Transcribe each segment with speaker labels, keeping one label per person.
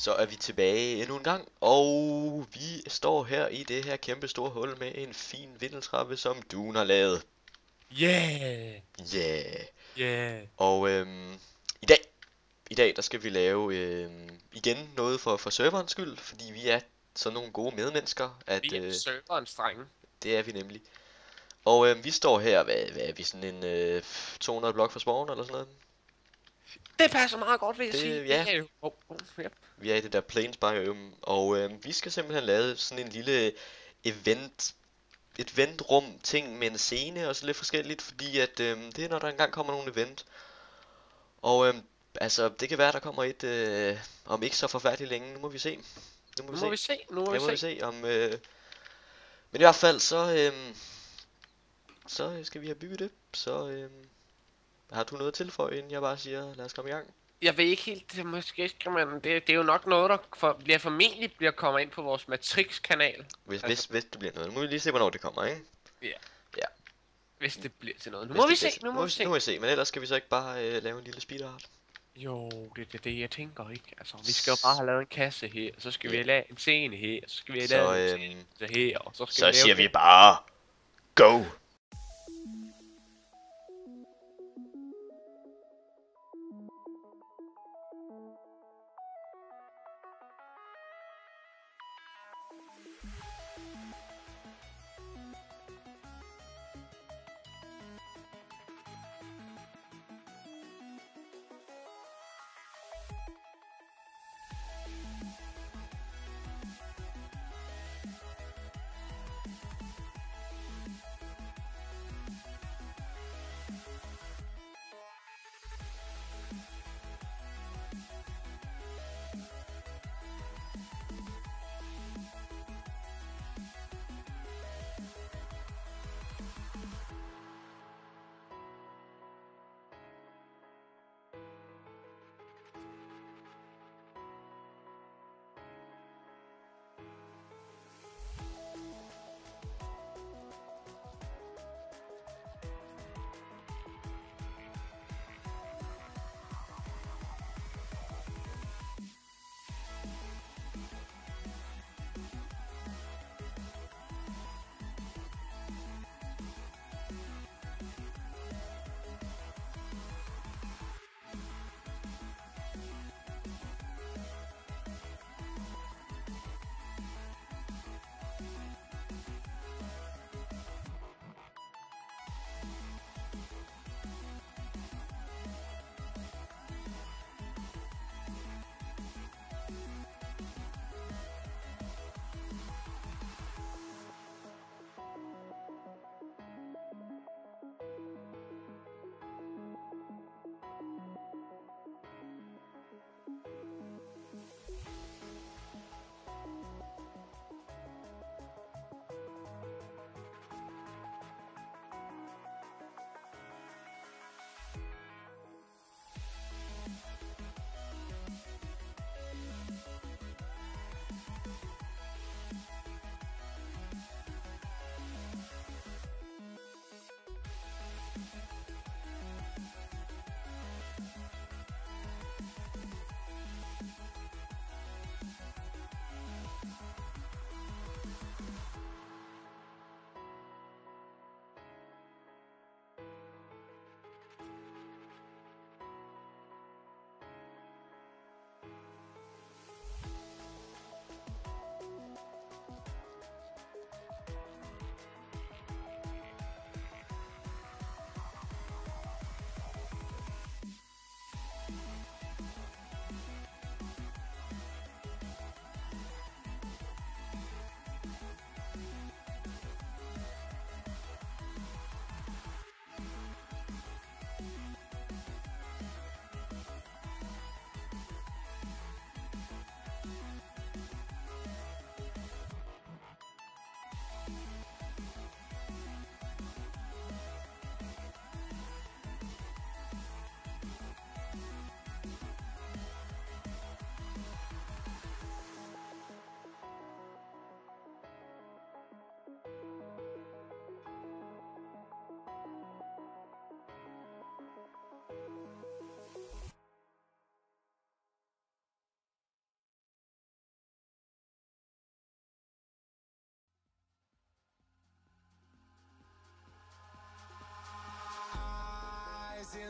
Speaker 1: Så er vi tilbage endnu en gang, og vi står her i det her kæmpe store hul med en fin vindeltrappe, som Dune har lavet.
Speaker 2: Yeah!
Speaker 1: Yeah!
Speaker 2: Yeah!
Speaker 1: Og i dag der skal vi lave igen noget for serverens skyld, fordi vi er sådan nogle gode medmennesker, at
Speaker 2: Vi er serverens drenge.
Speaker 1: det er vi nemlig. Og vi står her, hvad er vi, sådan en 200 blok fra spawn eller sådan noget?
Speaker 2: Det passer meget godt, vil jeg sige.
Speaker 1: Ja,
Speaker 2: Det er jo... Ja.
Speaker 1: vi er i det der Plains biome, og vi skal simpelthen lave sådan en lille event, et eventrum ting med en scene og så lidt forskelligt, fordi at det er når der engang kommer nogle event. Og altså det kan være der kommer et om ikke så forfærdeligt længe, nu må vi se. Nu må vi
Speaker 2: Nu må
Speaker 1: se.
Speaker 2: vi se, nu må
Speaker 1: Nu
Speaker 2: vi
Speaker 1: må vi
Speaker 2: se.
Speaker 1: se om men i hvert fald så skal vi have bygget det. Så har du noget at tilføje, inden jeg bare siger lad os komme i gang?
Speaker 2: Jeg ved ikke helt, måske skal man... Det er jo nok noget, der formentlig bliver kommer ind på vores Matrix-kanal.
Speaker 1: Hvis det bliver noget. Nu må vi lige se hvornår det kommer, ikke?
Speaker 2: Ja.
Speaker 1: Ja.
Speaker 2: Hvis det bliver til noget. Nu
Speaker 1: Hvis
Speaker 2: må vi
Speaker 1: det
Speaker 2: se,
Speaker 1: bliver,
Speaker 2: nu må vi se.
Speaker 1: nu må vi se, men ellers skal vi så ikke bare lave en lille speedart.
Speaker 2: Jo, det er det, jeg tænker ikke. Altså, vi skal jo bare have lavet en kasse her, så skal vi have lavet en scene her, så skal vi have
Speaker 1: Så,
Speaker 2: lavet en scene her, og så skal
Speaker 1: Så
Speaker 2: vi lave
Speaker 1: siger
Speaker 2: det.
Speaker 1: vi bare go!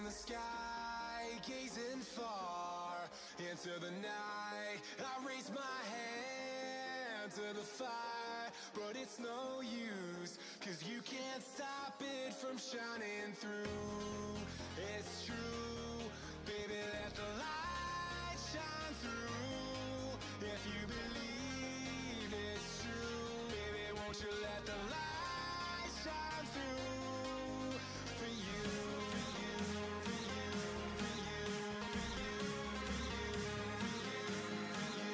Speaker 3: the sky, gazing far into the night. I raise my hand to the fire, but it's no use, 'cause you can't stop it from shining through. It's true, baby, let the light shine through. If you believe it's true, baby, won't you let the light shine through for you, for you, for you, for you, for you, for you, for you, for you,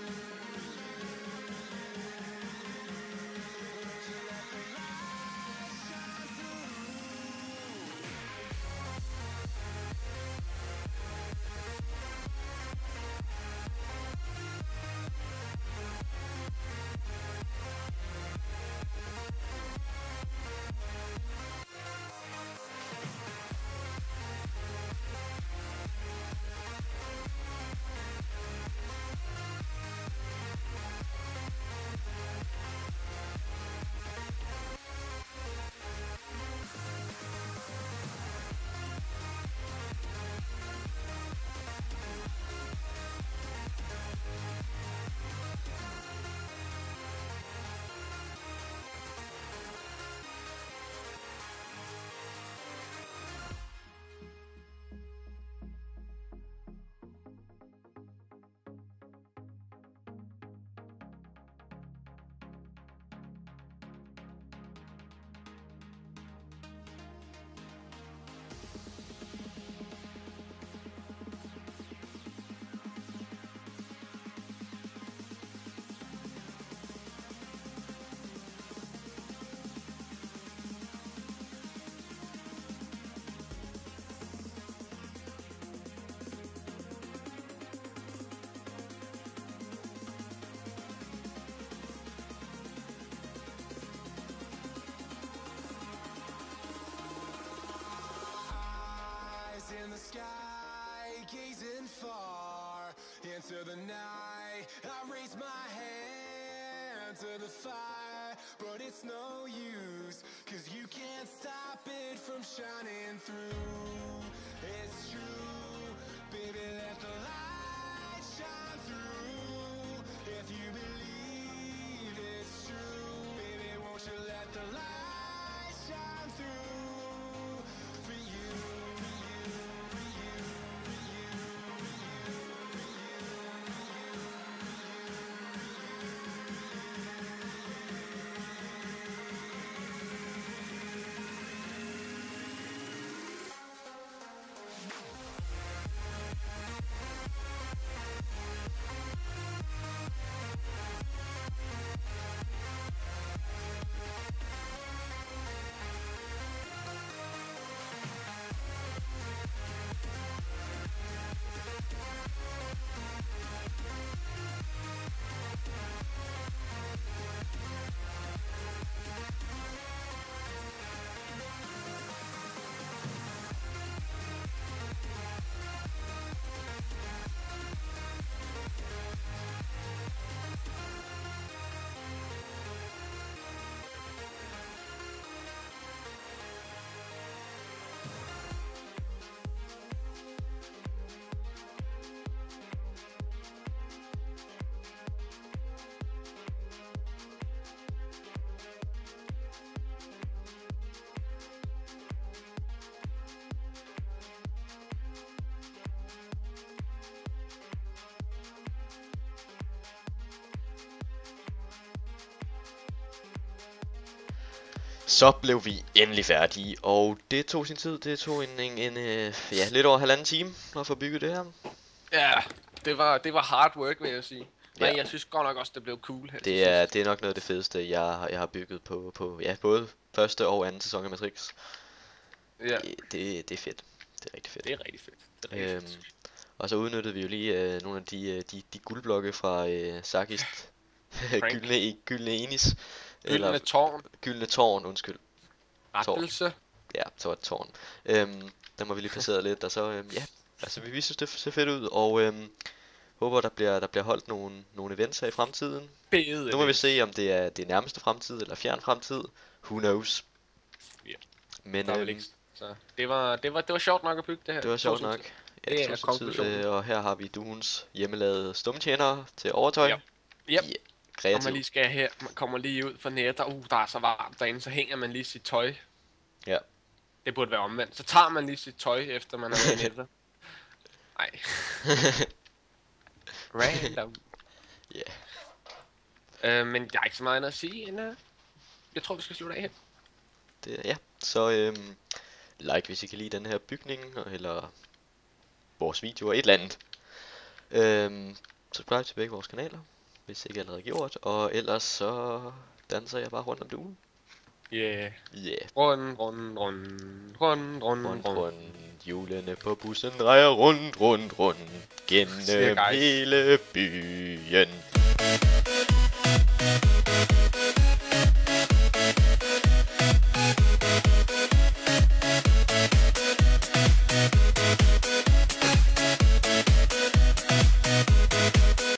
Speaker 3: won't you let the light shine through? In the sky, gazing far into the night. I raise my hand to the fire, but it's no use, 'cause you can't stop it from shining through. It's true, baby, let the light shine through. If you believe it's true, baby, won't you let the light shine through for you, for you, for you, for you, for you, for you, for you,
Speaker 1: Så blev vi endelig færdige, og det tog sin tid. Det tog ja, lidt over 1,5 time at få bygget det her.
Speaker 2: Ja, det var hard work, vil jeg sige. Men
Speaker 1: Ja.
Speaker 2: jeg synes godt nok også, det blev cool her til
Speaker 1: Det er nok noget af det fedeste, jeg har bygget på ja, både første og anden sæson af Matrix.
Speaker 2: Ja,
Speaker 1: Det er fedt. Det er rigtig fedt.
Speaker 2: det er rigtig fedt. Det er rigtig fedt.
Speaker 1: Og så udnyttede vi jo lige nogle af de guldblokke fra Sakis gyldne Enis.
Speaker 2: Gyldne tårn.
Speaker 1: Gyldne tårn, undskyld.
Speaker 2: Rettelse.
Speaker 1: Ja, så var det tårn. Der må vi lige placere lidt, og så ja, altså vi synes det ser fedt ud, og håber der bliver holdt nogle events her i fremtiden. Nu må vi se, om det er nærmeste fremtid eller fjern fremtid. Who knows?
Speaker 2: Ja.
Speaker 1: Men
Speaker 2: Der er vel ikke Så det var sjovt nok at bygge det her.
Speaker 1: Det var sjovt
Speaker 2: Tog sin
Speaker 1: nok.
Speaker 2: tid.
Speaker 1: Ja,
Speaker 2: Det
Speaker 1: det
Speaker 2: er
Speaker 1: tog sin
Speaker 2: konklusionen.
Speaker 1: tid, og her har vi Duens hjemmelavede stumtjenere til overtøj.
Speaker 2: Ja. Yep.
Speaker 1: Ja,
Speaker 2: Når man
Speaker 1: kreativ.
Speaker 2: lige skal her, man kommer lige ud for nettet, der er så varmt derinde, så hænger man lige sit tøj.
Speaker 1: Ja.
Speaker 2: Det burde være omvendt. Så tager man lige sit tøj, efter man har været i nettet. Nej. Random.
Speaker 1: Ja.
Speaker 2: Men der er ikke så meget andet at sige end... jeg tror, vi skal slutte af her.
Speaker 1: Ja, så like hvis I kan lide den her bygning, eller vores videoer, et eller andet. Subscribe til begge vores kanaler, hvis ikke allerede gjort, og ellers så danser jeg bare rundt om Duen.
Speaker 2: Yeah.
Speaker 1: Yeah.
Speaker 2: Rund.
Speaker 1: Hjulene på bussen drejer rundt gennem
Speaker 2: Siger guys.
Speaker 1: hele byen.